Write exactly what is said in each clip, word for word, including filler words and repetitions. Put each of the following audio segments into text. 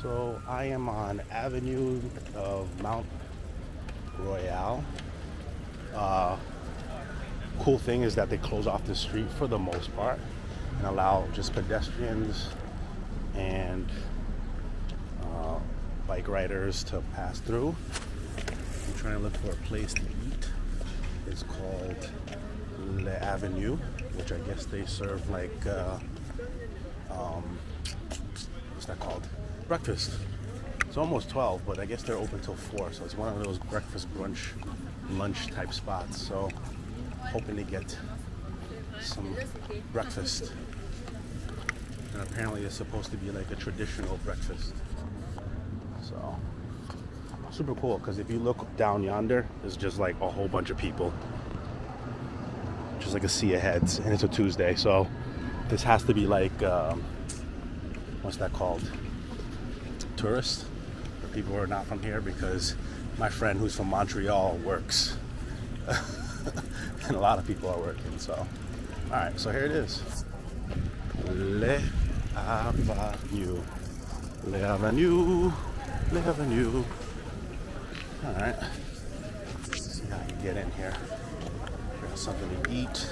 So I am on Avenue of Mount Royal. Uh, cool thing is that they close off the street for the most part and allow just pedestrians and uh, bike riders to pass through. I'm trying to look for a place to eat. It's called Le Avenue, which I guess they serve like uh, um, what's that called? Breakfast. It's almost twelve, but I guess they're open till four, so it's one of those breakfast, brunch, lunch type spots. So hoping to get some breakfast. And apparently it's supposed to be like a traditional breakfast. So super cool, because if you look down yonder, there's just like a whole bunch of people. Just like a sea of heads, and it's a Tuesday, so this has to be like um, what's that called? Tourists, for people who are not from here, because my friend who's from Montreal works and a lot of people are working. So all right, so here it is, Le Avenue, Le Avenue, Le Avenue. All right, let's see how you get in here. Got something to eat.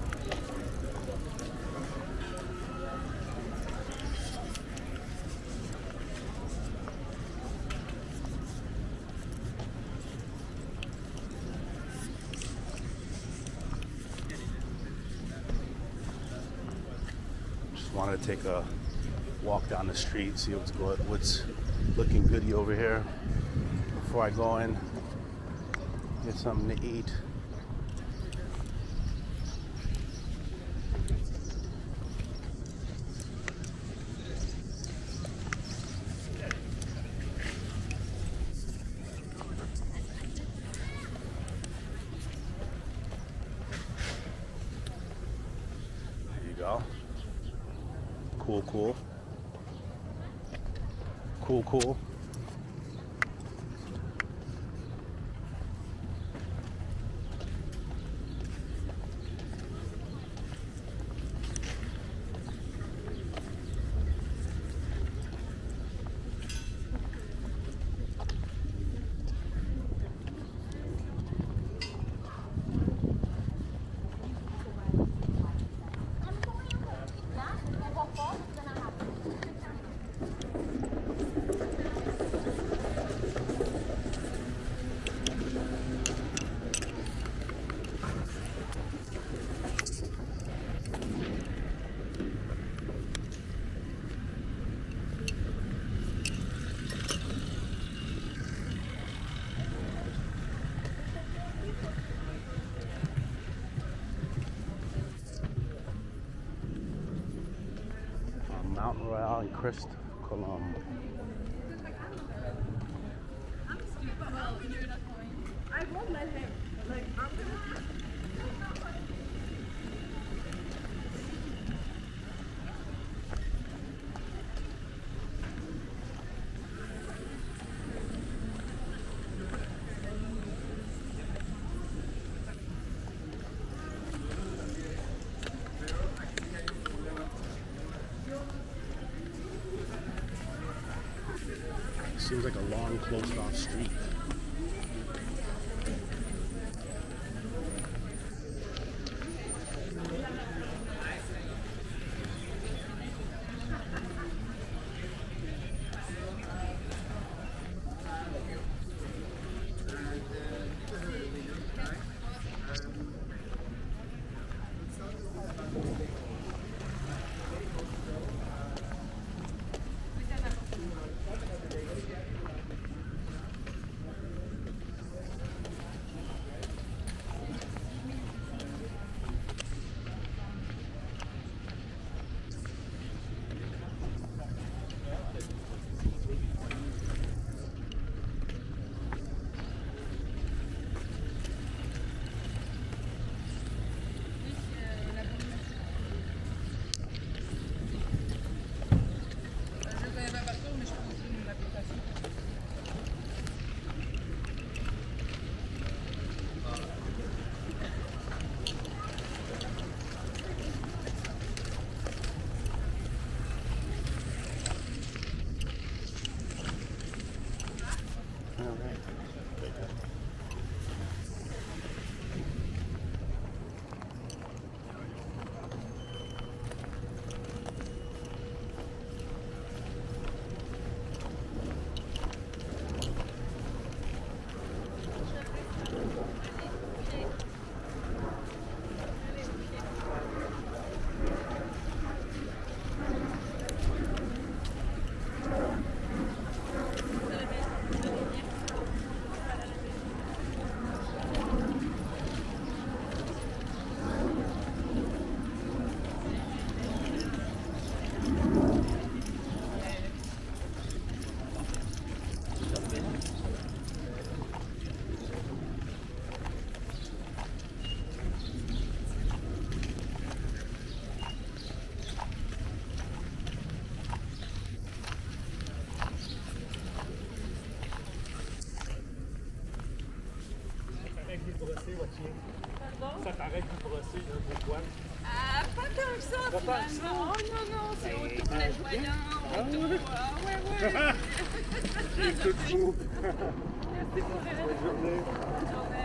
Wanted to take a walk down the street, see what's good, what's looking goody over here before I go in, get something to eat. There you go. Cool, cool. Cool, cool. Mount Royal and Christ Colomb. I won't let him. Like, I'm gonna... Seems like a long, closed off street. t'arrêtes de brosser un gros poil? Ah, pas tant que ça, finalement. Oh non, non, c'est autour de la joyant, autour. Ah ouais, ouais. C'est tout fou. Merci pour elle. Bonne journée. Bonne journée.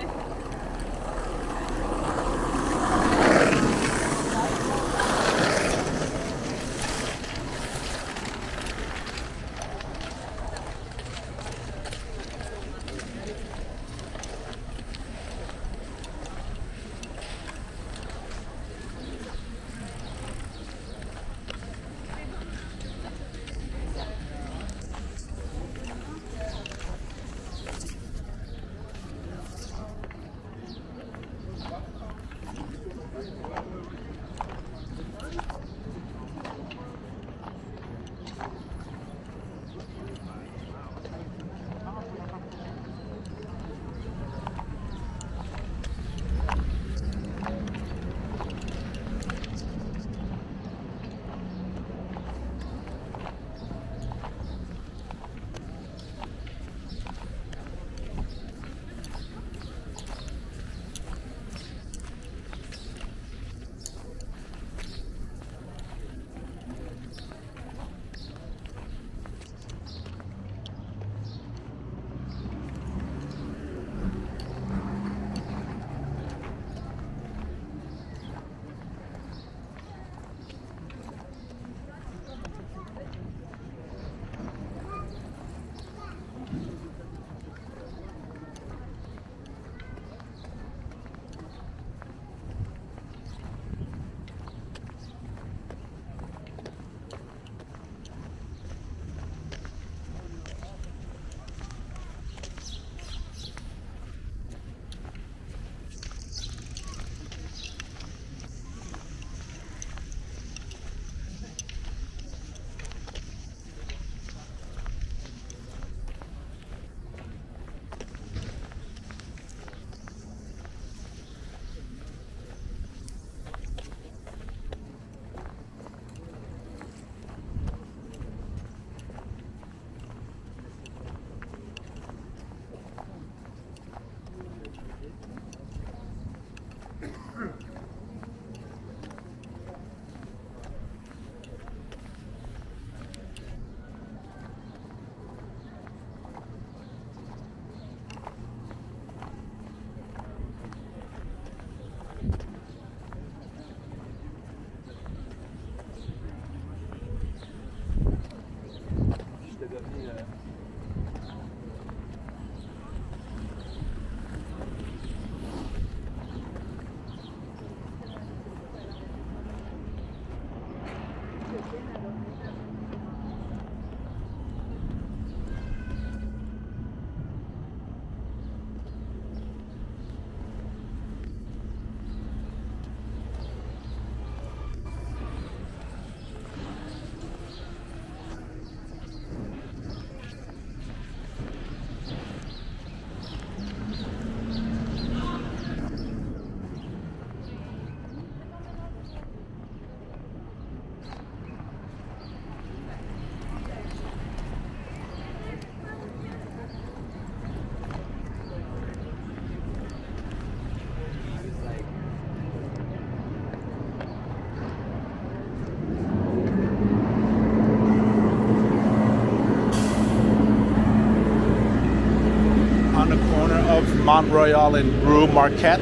Mont Royal and Rue Marquette.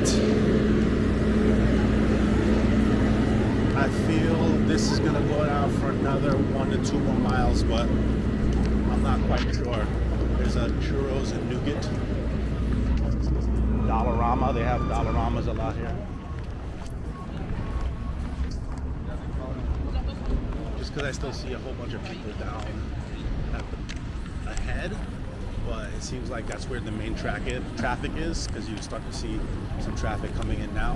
I feel this is gonna go down for another one to two more miles, but I'm not quite sure. There's a churros and nougat. Dollarama, they have Dollaramas a lot here. Just because I still see a whole bunch of people down at the, ahead. But it seems like that's where the main track is, traffic is, because you start to see some traffic coming in now.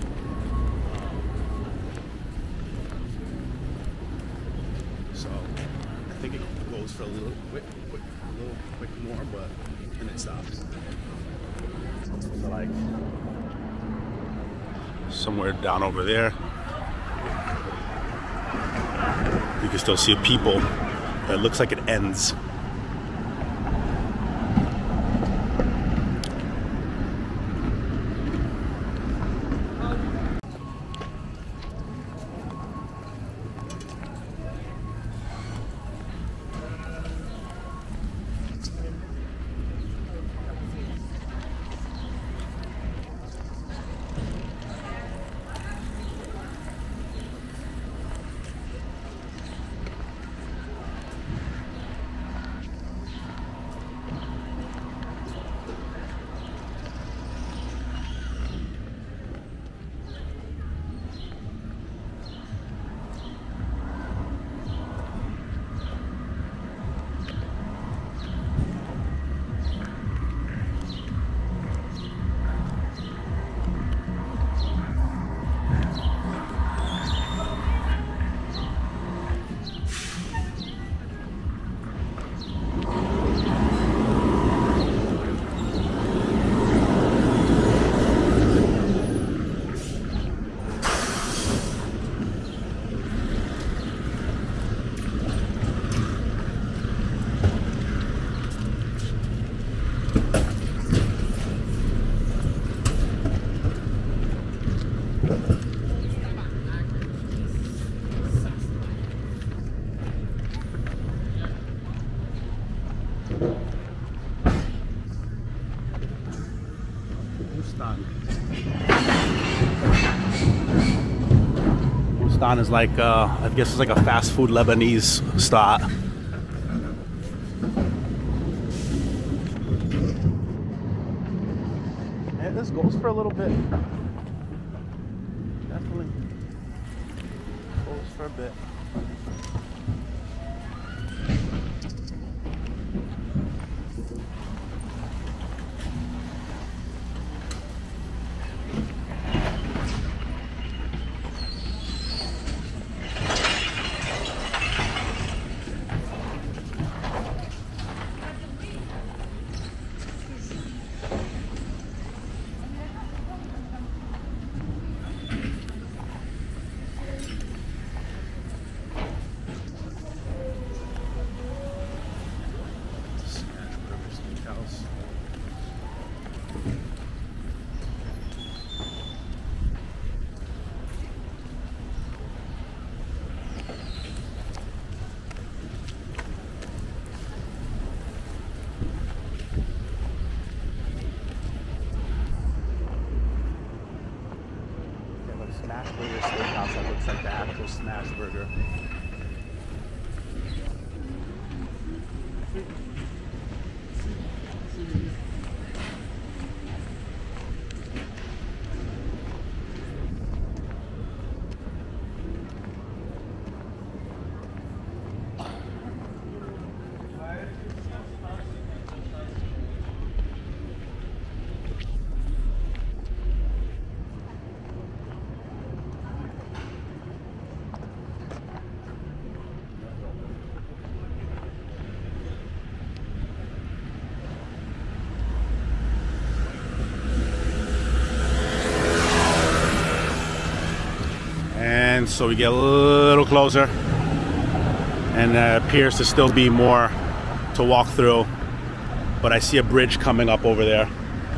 So I think it goes for a little quick, quick, a little quick more, but then it stops. So like somewhere down over there, you can still see people. It looks like it ends. Mactan is like, uh, I guess it's like a fast food Lebanese spot. And this goes for a little bit. Definitely goes for a bit. Smashburger Steakhouse that looks like the actual Smashburger. And so we get a little closer, and there appears to still be more to walk through, but I see a bridge coming up over there.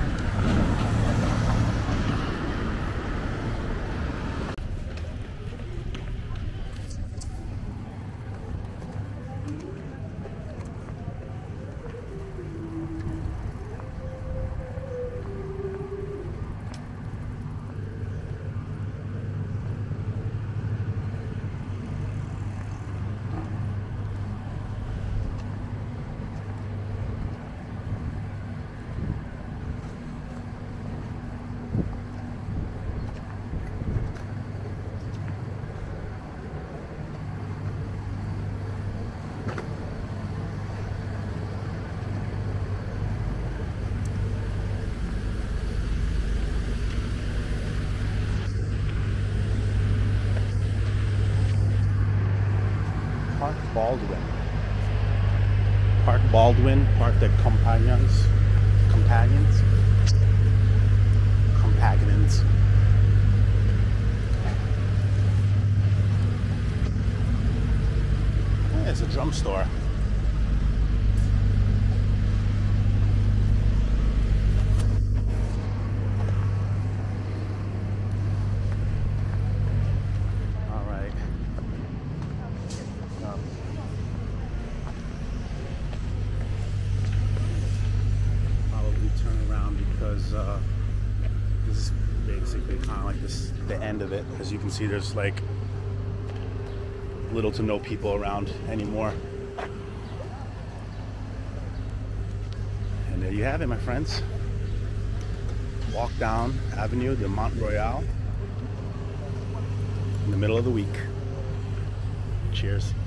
Park Baldwin. Park Baldwin, Park de Companions. Companions? Companions. Yeah, it's a drum store. Uh, this is basically kind of like this, the end of it. As you can see, there's like little to no people around anymore. And there you have it, my friends. Walk down Avenue de Mont Royal in the middle of the week. Cheers.